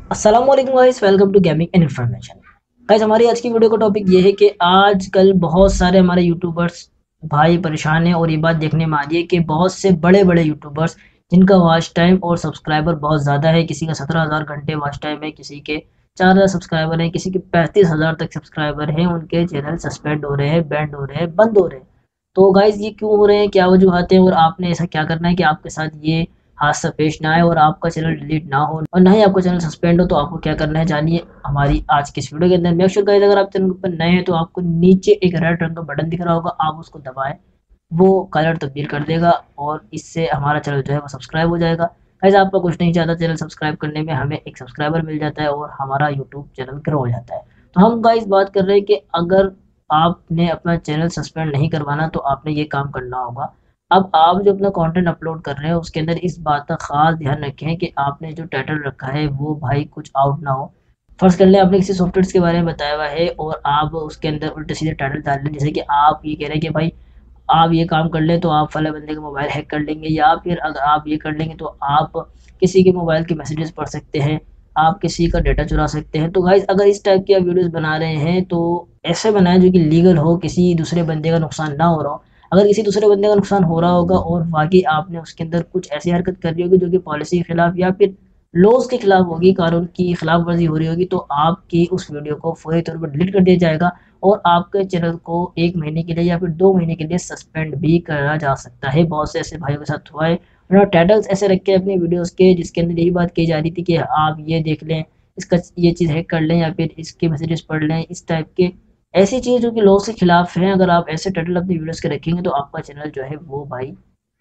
अस्सलाम वालेकुम guys, welcome to gaming and information. Guys, हमारी आज की वीडियो का टॉपिक ये है कि आजकल बहुत सारे हमारे यूट्यूबर्स भाई परेशान हैं और ये बात देखने में आ रही है कि बहुत से बड़े बड़े यूट्यूबर्स जिनका वॉच टाइम और सब्सक्राइबर बहुत ज़्यादा है, किसी का 17,000 घंटे वॉच टाइम है, किसी के 4,000 सब्सक्राइबर हैं, किसी के 35,000 तक सब्सक्राइबर हैं, उनके चैनल सस्पेंड हो रहे हैं, बैंड हो रहे हैं, बंद हो रहे हैं। तो गाइस, ये क्यों हो रहे हैं, क्या वजूहत है और आपने ऐसा क्या करना है कि आपके साथ ये हादसा पेश ना आए और आपका चैनल डिलीट ना हो और ना ही आपका चैनल सस्पेंड हो। तो आपको क्या करना है जानिए हमारी आज की इस वीडियो के अंदर। मेक श्योर गाइस, अगर आप चैनल पर नए हैं तो आपको नीचे एक रेड रंग का बटन दिख रहा होगा, आप उसको दबाएं, वो कलर तब्दील कर देगा और इससे हमारा चैनल जो है वो सब्सक्राइब हो जाएगा। गाइस, आपका कुछ नहीं चाहता, चैनल सब्सक्राइब करने में हमें एक सब्सक्राइबर मिल जाता है और हमारा यूट्यूब चैनल ग्रो हो जाता है। तो हम गाइस बात कर रहे हैं कि अगर आपने अपना चैनल सस्पेंड नहीं करवाना तो आपने ये काम करना होगा। अब आप जो अपना कंटेंट अपलोड कर रहे हैं उसके अंदर इस बात का खास ध्यान रखें कि आपने जो टाइटल रखा है वो भाई कुछ आउट ना हो। फर्ज कर लें आपने किसी सॉफ्टवेयर के बारे में बताया हुआ है और आप उसके अंदर उल्टे सीधे टाइटल डाल लें, जैसे कि आप ये कह रहे हैं कि भाई आप ये काम कर लें तो आप फला बंदे का मोबाइल हैक कर लेंगे, या फिर अगर आप ये कर लेंगे तो आप किसी के मोबाइल के मैसेजेस पढ़ सकते हैं, आप किसी का डेटा चुरा सकते हैं। तो गाइस, अगर इस टाइप की आप वीडियोस बना रहे हैं तो ऐसे बनाएं जो कि लीगल हो, किसी दूसरे बंदे का नुकसान ना हो रहा हो। अगर किसी दूसरे बंदे का नुकसान हो रहा होगा और वाकई आपने उसके अंदर कुछ ऐसी हरकत कर रही होगी जो कि पॉलिसी के खिलाफ या फिर लॉज के खिलाफ होगी, कानून की खिलाफ वर्जी हो रही होगी, तो आपकी उस वीडियो को फौरी तौर पर डिलीट कर दिया जाएगा और आपके चैनल को 1 महीने के लिए या फिर 2 महीने के लिए सस्पेंड भी करा जा सकता है। बहुत से ऐसे भाइयों के साथ हुआ है, उन्होंने टाइटल्स ऐसे रखे अपनी वीडियोस के जिसके अंदर यही बात कही जा रही थी कि आप ये देख लें, इसका ये चीज़ हैक कर लें या फिर इसके मैसेजेस पढ़ लें, इस टाइप के ऐसी चीज़ जो कि लॉ से खिलाफ हैं। अगर आप ऐसे टाइटल अपनी वीडियोस के रखेंगे तो आपका चैनल जो है वो भाई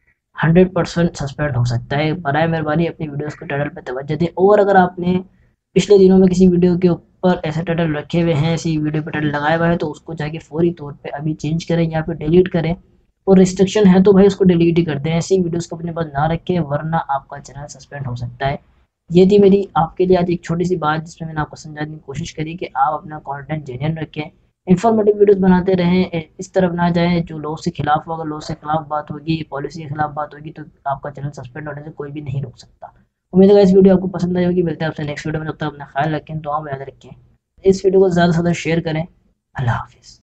100% सस्पेंड हो सकता है। बराए मेहरबानी अपनी वीडियोस के टाइटल पे तवज्जो दें। और अगर आपने पिछले दिनों में किसी वीडियो के ऊपर ऐसे टाइटल रखे हुए हैं, ऐसी वीडियो पे टाइटल लगाया हुआ है, तो उसको जाके फौरी तौर पे अभी चेंज करें या फिर डिलीट करें। और रिस्ट्रिक्शन है तो भाई उसको डिलीट ही कर दें, ऐसी वीडियोस को अपने पास ना रखें वरना आपका चैनल सस्पेंड हो सकता है। ये थी मेरी आपके लिए आज एक छोटी सी बात जिसमें मैंने आपको समझाने की कोशिश करी कि आप अपना कंटेंट जेन्युइन रखें, इन्फॉर्मेटिव वीडियोस बनाते रहें, इस तरफ ना जाएं जो लॉ से खिलाफ होगा। लॉ से खिलाफ बात होगी, पॉलिसी के खिलाफ बात होगी, तो आपका चैनल सस्पेंड होने से कोई भी नहीं रोक सकता। उम्मीद है इस वीडियो आपको पसंद आई होगी। मिलते हैं आपसे नेक्स्ट वीडियो में, तब तक अपना ख्याल रखें, दुआ में याद रखें, इस वीडियो को ज़्यादा से ज़्यादा शेयर करें। अल्लाह हाफिज़।